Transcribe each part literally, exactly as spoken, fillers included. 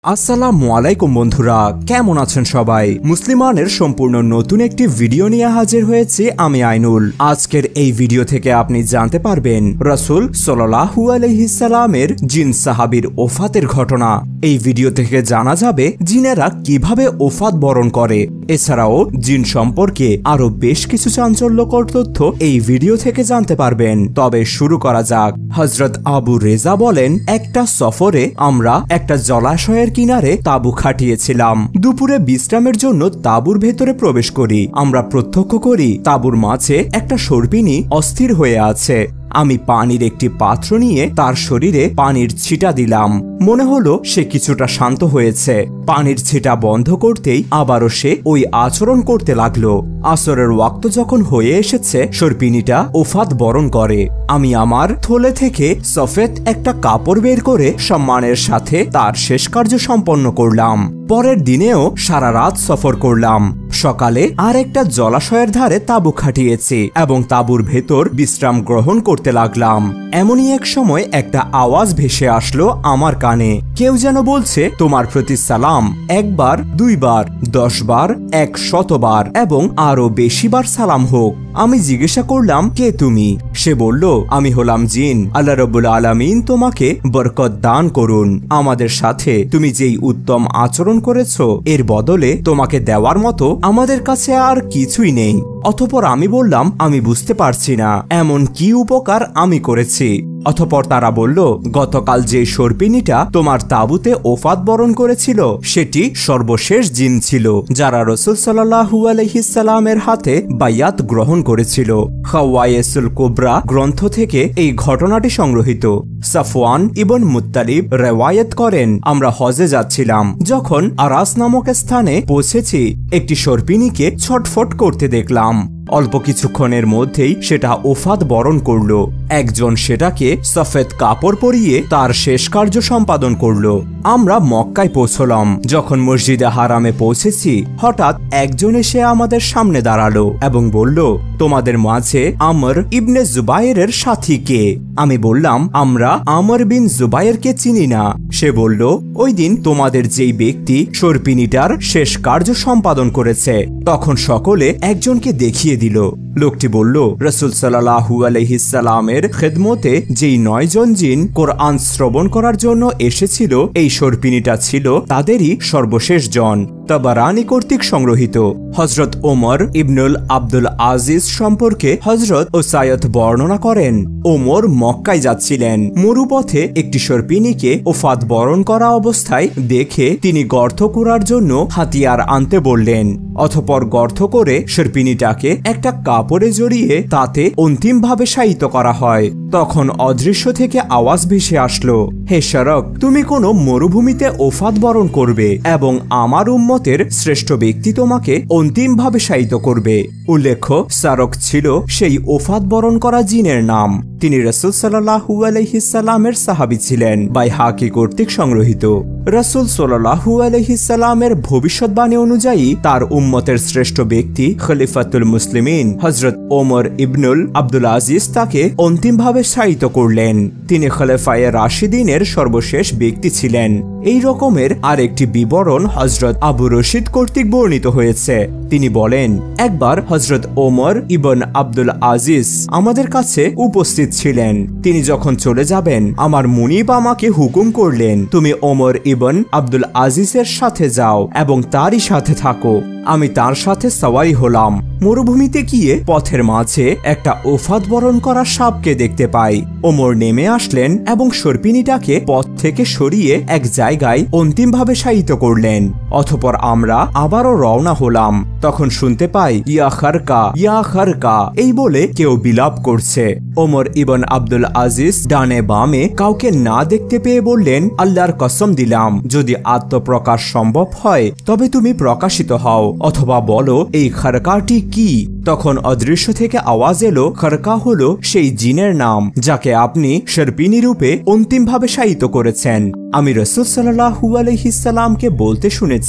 আসসালামু আলাইকুম বন্ধুরা, কেমন আছেন সবাই? মুসলিমানের সম্পূর্ণ নতুন একটি ভিডিও নিয়ে হাজির হয়েছি আমি আইনুল। আজকের এই ভিডিও থেকে আপনি জানতে পারবেন রাসূল সাল্লাল্লাহু আলাইহি সাল্লামের জিন সাহাবীর ওফাতের ঘটনা। এই ভিডিও থেকে জানা যাবে জিনেরা কিভাবে ওফাত বরণ করে। এছাড়াও জিন সম্পর্কে আরো বেশ কিছু চাঞ্চল্যকর তথ্য এই ভিডিও থেকে জানতে পারবেন। তবে শুরু করা যাক। হযরত আবু রেজা বলেন, একটা সফরে আমরা একটা জলাশয়ের কিনারে তাঁবু খাটিয়েছিলাম। দুপুরে বিশ্রামের জন্য তাঁবুর ভেতরে প্রবেশ করি। আমরা প্রত্যক্ষ করি তাঁবুর মাঝে একটা সর্পিনী অস্থির হয়ে আছে। আমি পানির একটি পাত্র নিয়ে তার শরীরে পানির ছিটা দিলাম। মনে হলো সে কিছুটা শান্ত হয়েছে। পানির ছিটা বন্ধ করতেই আবারও সে ওই আচরণ করতে লাগলো। আসরের ওয়াক্ত যখন হয়ে এসেছে, সর্পিনীটা ওফাত বরণ করে। আমি আমার থলে থেকে সফেদ একটা কাপড় বের করে সম্মানের সাথে তার শেষ কার্য সম্পন্ন করলাম। পরের দিনেও সারা রাত সফর করলাম। সকালে আর একটা জলাশয়ের ধারে তাঁবু খাটিয়েছি এবং তাঁবুর ভেতর বিশ্রাম গ্রহণ করতে লাগলাম। এমনই এক সময় একটা আওয়াজ ভেসে আসলো আমার কানে। কেউ যেন বলছে, তোমার প্রতি সালাম। একবার, দুইবার, দশ বার, এক শতবার এবং আরো বেশি বার সালাম হোক। আমি জিজ্ঞাসা করলাম, কে তুমি? সে বলল, আমি হলাম জিন। আল্লাহ রাব্বুল আলামিন তোমাকে বরকত দান করুন। আমাদের সাথে তুমি যেই উত্তম আচরণ করেছো, এর বদলে তোমাকে দেওয়ার মতো আমাদের কাছে আর কিছুই নেই। অতঃপর আমি বললাম, আমি বুঝতে পারছি না এমন কি উপকার আমি করেছি। অতঃপর তারা বলল, গতকাল যে সর্পিনীটা তোমার তাঁবুতে ওফাত বরণ করেছিল সেটি সর্বশেষ জিন ছিল যারা রাসূল সাল্লাল্লাহু আলাইহি সাল্লামের হাতে বাইয়াত গ্রহণ করেছিল। খাওয়ায়েসুল কুবরা গ্রন্থ থেকে এই ঘটনাটি সংগ্রহীত। সাফওয়ান ইবন মুত্তালিব রিওয়ায়াত করেন, আমরা হজে যাচ্ছিলাম। যখন আরাস নামক স্থানে পৌঁছেছি, একটি সর্পিনীকে ছটফট করতে দেখলাম। অল্প কিছুক্ষণের মধ্যেই সেটা ওফাত বরণ করল। একজন সেটাকে সফেদ কাপড় পরিয়ে তার শেষ কার্য সম্পাদন করল। আমরা মক্কায় পৌঁছলাম। যখন মসজিদে হারামে পৌঁছেছি, হঠাৎ একজন এসে আমাদের সামনে দাঁড়ালো এবং বলল, তোমাদের মাঝে আমর ইবনে জুবায়েরের সাথী কে? আমি বললাম, আমরা আমর বিন জুবায়েরকে চিনি না। সে বলল, ওই দিন তোমাদের যেই ব্যক্তি সর্পিনীটার শেষ কার্য সম্পাদন করেছে। তখন সকলে একজনকে দেখিয়ে দিল। লোকটি বলল, রাসূল সাল্লাল্লাহু আলাইহি সাল্লামের খেদমতে যেই নয় জন জিন কোরআন শ্রবণ করার জন্য এসেছিল, এই সর্পিনীটা ছিল তাদেরই সর্বশেষ জন। তাবারানী কর্তৃক সংগ্রহীত। হযরত ওমর ইবনুল আব্দুল আজিজ সম্পর্কে হযরত ওসায়ত বর্ণনা করেন, ওমর মক্কায় যাচ্ছিলেন। মরুপথে একটি সর্পিনীকে ওফাত বরণ করা অবস্থায় দেখে তিনি গর্ত করার জন্য হাতিয়ার আনতে বললেন। অতঃপর গর্ত করে সর্পিনীটাকে একটা কাপড়ে জড়িয়ে তাতে অন্তিমভাবে শায়িত করা হয়। তখন অদৃশ্য থেকে আওয়াজ ভেসে আসলো, হে শারক, তুমি কোনো মরুভূমিতে ওফাত বরণ করবে এবং আমার উম্মতের শ্রেষ্ঠ ব্যক্তি তোমাকে অন্তিমভাবে শায়িত করবে। উল্লেখ্য, শারক ছিল সেই ওফাত বরণ করা জিনের নাম। তিনি রাসূল সাল্লাল্লাহু আলাইহি সাল্লামের সাহাবী ছিলেন। বাইহাকি কর্তৃক সংগ্রহীত। রাসূল সাল্লাল্লাহু আলাইহি সাল্লামের ভবিষ্যৎবাণী অনুযায়ী তার উম্মতের শ্রেষ্ঠ ব্যক্তি খলিফাতুল মুসলিমিন হযরত ওমর ইবনুল আব্দুল আজিজ তাকে অন্তিমভাবে শায়িত করলেন। তিনি খলিফায়ে রাশিদিনের সর্বশেষ ব্যক্তি ছিলেন। এই রকমের আরেকটি বিবরণ হযরত আবু রশিদ কর্তৃক বর্ণিত হয়েছে। তিনি বলেন, একবার হযরত ওমর ইবন আব্দুল আজিজ আমাদের কাছে উপস্থিত ছিলেন। তিনি যখন চলে যাবেন, আমার মুনিব আমাকে হুকুম করলেন, তুমি ওমর ইবন আব্দুল আজিজের সাথে যাও এবং তারই সাথে থাকো। আমি তার সাথে সওয়ারি হলাম। মরুভূমিতে গিয়ে পথের মাঝে একটা ওফাত বরণ করা সাপকে দেখতে পাই। ওমর নেমে আসলেন এবং সর্পিনীটাকে পথ থেকে সরিয়ে এক জায়গায় অন্তিমভাবে শায়িত করলেন। অতঃপর আমরা আবারও রওনা হলাম। তখন শুনতে পাই, ইয়া খারকা, ইয়া খারকা এই বলে কেউ বিলাপ করছে। ওমর ইবন আব্দুল আজিজ ডানে বামে কাউকে না দেখতে পেয়ে বললেন, আল্লাহর কসম দিলাম, যদি আত্মপ্রকাশ সম্ভব হয় তবে তুমি প্রকাশিত হও, অথবা বলো এই খারকাটি কি। তখন অদৃশ্য থেকে আওয়াজ এলো, খারকা হলো সেই জিনের নাম যাকে আপনি সর্পিনী রূপে অন্তিমভাবে শায়িত করেছেন। আমি রাসূল সাল্লাল্লাহু আলাইহি সাল্লামকে বলতে শুনেছি,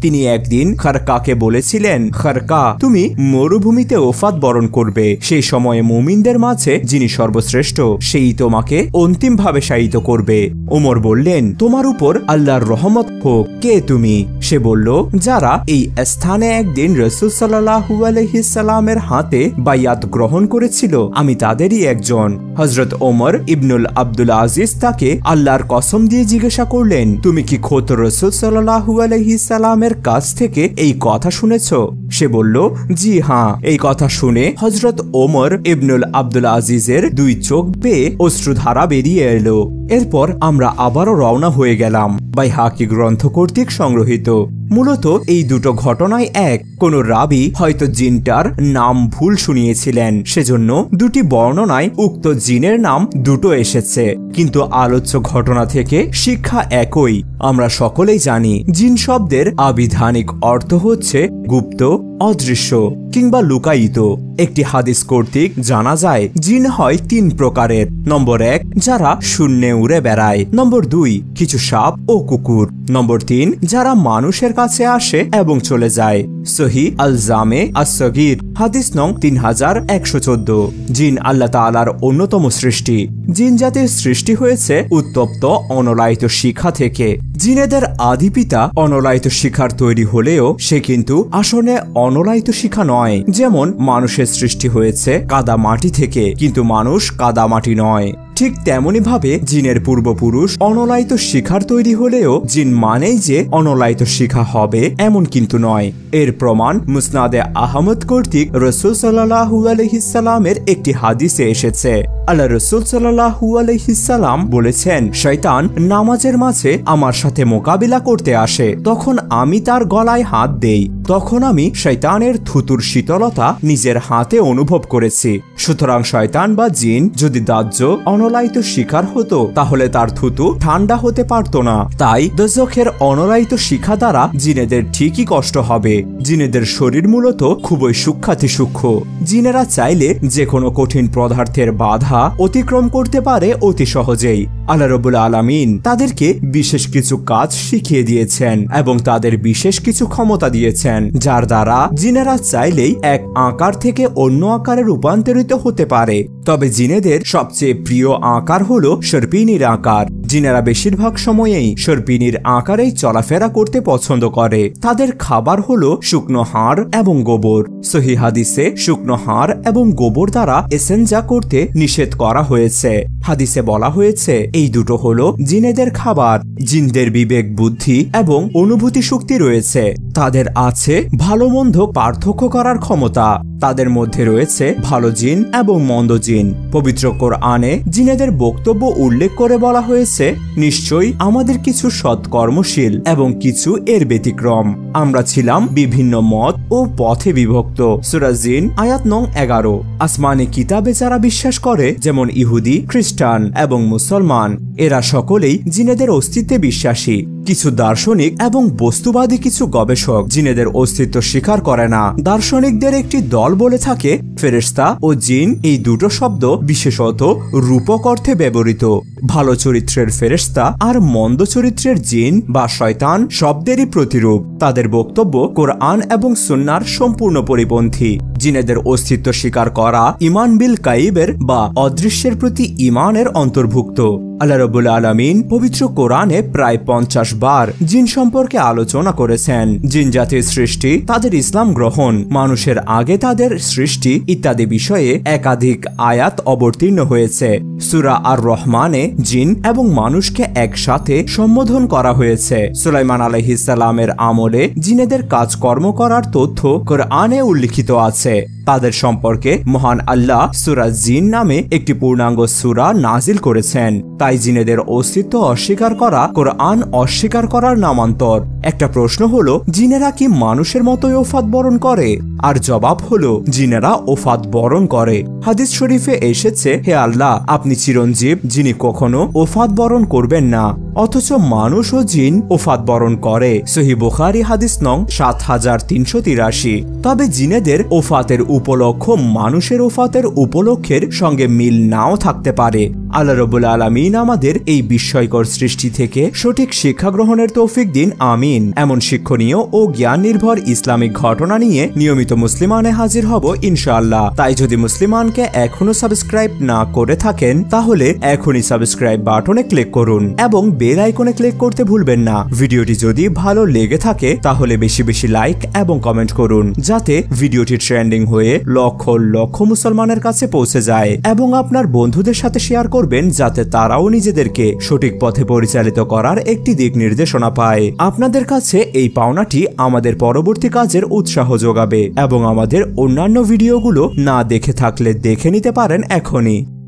তিনি একদিন খারকাকে বলেছিলেন, খারকা, তুমি মরুভূমিতে ওফাত বরণ করবে। সেই সময়ে মুমিনদের মাঝে যিনি সর্বশ্রেষ্ঠ সেই তোমাকে অন্তিমভাবে শায়িত করবে। ওমর বললেন, তোমার উপর আল্লাহর রহমত হোক। কে তুমি? সে বলল, যারা এই স্থানে একদিন রাসূল সাল্লাল্লাহু আলাইহি সাল্লামের হাতে বাইয়াত গ্রহণ করেছিল, আমি তাদেরই একজন। হযরত ওমর ইবনুল আব্দুল আজিজ তাকে আল্লাহর কসম দিয়ে জিজ্ঞাসা করলেন, তুমি কি খোদ রাসূল সাল্লাল্লাহু আলাইহি সাল্লামের কাছ থেকে এই কথা শুনেছ? সে বলল, জি হ্যাঁ। এই কথা শুনে হযরত ওমর ইবনুল আব্দুল আজিজের দুই চোখ বেয়ে অশ্রুধারা বেরিয়ে এলো। এরপর আমরা আবারও রওনা হয়ে গেলাম। বাইহাকি গ্রন্থ কর্তৃক সংগ্রহীত। মূলত এই দুটো ঘটনায় এক, কোন রাবি হয়তো জিনটার নাম ভুল শুনিয়েছিলেন, সেজন্য দুটি বর্ণনায় উক্ত জিনের নাম দুটো এসেছে, কিন্তু আলোচ্য ঘটনা থেকে শিক্ষা একই। আমরা সকলেই জানি জিন শব্দের আবিধানিক অর্থ হচ্ছে গুপ্ত, অদৃশ্য কিংবা লুকায়িত। একটি হাদিস কর্তৃক জানা যায় জিন হয় তিন প্রকারের। নম্বর এক, যারা শূন্যে উড়ে বেড়ায়। নম্বর দুই, কিছু সাপ ও কুকুর। নম্বর তিন, যারা মানুষের কাছে আসে এবং চলে যায়। সহি আল জামে আস-সগীর হাদিস নং তিন হাজার একশো চোদ্দ। জিন আল্লাহ তাআলার অন্যতম সৃষ্টি। জিন জাতির সৃষ্টি হয়েছে উত্তপ্ত অনলায়িত শিখা থেকে। জিনেদের আদি পিতা অনলায়িত শিখার তৈরি হলেও সে কিন্তু আসলে অনলায়িত শিখা নয়। যেমন মানুষের সৃষ্টি হয়েছে কাদা মাটি থেকে, কিন্তু মানুষ কাদা মাটি নয়। ঠিক তেমনি ভাবে জিনের পূর্বপুরুষ অনলায়িত শিখার তৈরি হলেও জিন মানেই যে অনলায়িত শিখা হবে এমন কিন্তু নয়। এর প্রমাণ মুসনাদে আহমদ কর্তৃক রাসূল সাল্লাল্লাহু আলাইহি সাল্লামের একটি হাদিসে এসেছে। আল্লাহ রাসূল সাল্লাল্লাহু আলাইহি সাল্লাম বলেছেন, শয়তান নামাজের মাঝে আমার সাথে মোকাবিলা করতে আসে, তখন আমি তার গলায় হাত দেই। তখন আমি শয়তানের থুতুর শীতলতা নিজের হাতে অনুভব করেছি। সুতরাং শয়তান বা জিন যদি দাহ্য অনলায়িত শিকার হতো তাহলে তার থুতু ঠান্ডা হতে পারত না। তাই দোজখের অনলায়িত শিখা দ্বারা জিনেদের ঠিকই কষ্ট হবে। জিনেদের শরীর মূলত খুবই সূক্ষ্মাতি সূক্ষ্ম। জিনেরা চাইলে যে কোনো কঠিন পদার্থের বাধা অতিক্রম করতে পারে অতি সহজেই। আল্লাহ রাব্বুল আলামিন তাদেরকে বিশেষ কিছু কাজ শিখিয়ে দিয়েছেন এবং তাদের বিশেষ কিছু ক্ষমতা দিয়েছেন, যার দ্বারা জিনেরা চাইলেই এক আকার থেকে অন্য আকারে রূপান্তরিত হতে পারে। তবে জিনেদের সবচেয়ে প্রিয় আকার হলো সর্পিনীর আকার। জিনেরা বেশিরভাগ সময়েই সর্পিনীর আকারেই চলাফেরা করতে পছন্দ করে। তাদের খাবার হলো শুকনো হাড় এবং গোবর। সহিহ হাদিসে শুকনো হাড় এবং গোবর দ্বারা এসেনজা করতে নিষেধ করা হয়েছে। হাদিসে বলা হয়েছে এই দুটো হলো জিনেদের খাবার। জিনদের বিবেক, বুদ্ধি এবং অনুভূতি শক্তি রয়েছে। তাদের আছে ভালো মন্দ পার্থক্য করার ক্ষমতা। তাদের মধ্যে রয়েছে ভালো জিন এবং মন্দ জিন। পবিত্র কোরআনে জিনেদের বক্তব্য উল্লেখ করে বলা হয়েছে, নিশ্চয়ই আমাদের কিছু সৎকর্মশীল এবং কিছু এর ব্যতিক্রম। আমরা ছিলাম বিভিন্ন মত ও পথে বিভক্ত। সূরা জিন আয়াত নং এগারো। আসমানি কিতাবে যারা বিশ্বাস করে, যেমন ইহুদি, খ্রিস্টান এবং মুসলমান, এরা সকলেই জিনেদের অস্তিত্বে বিশ্বাসী। কিছু দার্শনিক এবং বস্তুবাদী কিছু গবেষক জিনেদের অস্তিত্ব স্বীকার করে না। দার্শনিকদের একটি দল বলে থাকে ফেরেশতা ও জিন এই দুটো শব্দ বিশেষত রূপক অর্থে ব্যবহৃত। ভালো চরিত্রের ফেরেশতা আর মন্দ চরিত্রের জিন বা শয়তান শব্দেরই প্রতিরূপ। তাদের বক্তব্য কোরআন এবং সুন্নাহর সম্পূর্ণ পরিপন্থী। জিনেদের অস্তিত্ব স্বীকার করা ঈমান বিল গায়বের বা অদৃশ্যের প্রতি ঈমানের অন্তর্ভুক্ত। আল্লাহ রাব্বুল আলামিন পবিত্র কোরআনে প্রায় পঞ্চাশ বার জিন সম্পর্কে আলোচনা করেছেন। জিন জাতির সৃষ্টি, তাদের ইসলাম গ্রহণ, মানুষের আগে তাদের সৃষ্টি ইত্যাদি বিষয়ে একাধিক আয়াত অবতীর্ণ হয়েছে। সূরা আর রহমানে জিন এবং মানুষকে একসাথে সম্বোধন করা হয়েছে। সুলাইমান আলাইহিস সালামের আমলে জিনেদের কাজকর্ম করার তথ্য কোরআনে উল্লিখিত আছে। তাদের সম্পর্কে মহান আল্লাহ সূরা জিন নামে একটি পূর্ণাঙ্গ সূরা নাজিল করেছেন। তাই জিনেদের অস্তিত্ব অস্বীকার করা কোরআন অস্বীকার করার নামান্তর। একটা প্রশ্ন হলো, জিনেরা কি মানুষের মতোই ওফাত বরণ করে? আর জবাব হলো, জিনেরা ওফাত বরণ করে। হাদিস শরীফে এসেছে, হে আল্লাহ, আপনি চিরঞ্জীব, যিনি কখনো ওফাত বরণ করবেন না, অথচ মানুষ ও জিন ওফাত বরণ করে। সহিহ বুখারী হাদিস নং সাত হাজার তিনশো তিরাশি। তবে জিনেদের ওফাতের উপলক্ষ মানুষের ওফাতের উপলক্ষের সঙ্গে মিল নাও থাকতে পারে। আল্লাহ রাব্বুল আলামিন আমাদের এই বিস্ময়কর সৃষ্টি থেকে সঠিক শিক্ষা গ্রহণের তৌফিক দিন, আমিন। আমিন। এমন শিক্ষণীয় ও জ্ঞান নির্ভর ইসলামিক ঘটনা নিয়ে নিয়মিত মুসলিমানে হাজির হব ইনশাআল্লাহ। তাই যদি মুসলিমানকে এখনো সাবস্ক্রাইব না করে থাকেন তাহলে এখনই সাবস্ক্রাইব বাটনে ক্লিক করুন এবং বেল আইকনে ক্লিক করতে ভুলবেন না। ভিডিওটি যদি ভালো লেগে থাকে তাহলে বেশি বেশি লাইক এবং কমেন্ট করুন যাতে ভিডিওটি ট্রেন্ডিং হয়ে লক্ষ লক্ষ মুসলমানের কাছে পৌঁছে যায় এবং আপনার বন্ধুদের সাথে শেয়ার করবেন যাতে তারাও নিজেদেরকে সঠিক পথে পরিচালিত করার একটি দিক নির্দেশনা পায়। আপনাদের কাছে এই পাওনাটি আমাদের পরবর্তী কাজের উৎসাহ যোগাবে এবং আমাদের অন্যান্য ভিডিওগুলো না দেখে থাকলে দেখে নিতে পারেন এখনই।